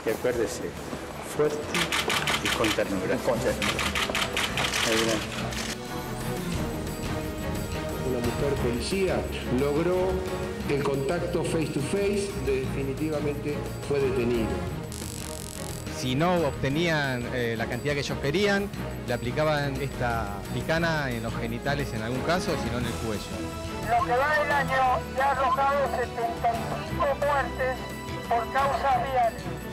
Y acuérdese, fuerte y con ternura. Adelante. Una mujer policía logró el contacto face to face, definitivamente fue detenido. Si no obtenían la cantidad que ellos querían, le aplicaban esta picana en los genitales en algún caso, sino en el cuello. Lo que va del año ya ha arrojado 75 muertes por causas viales.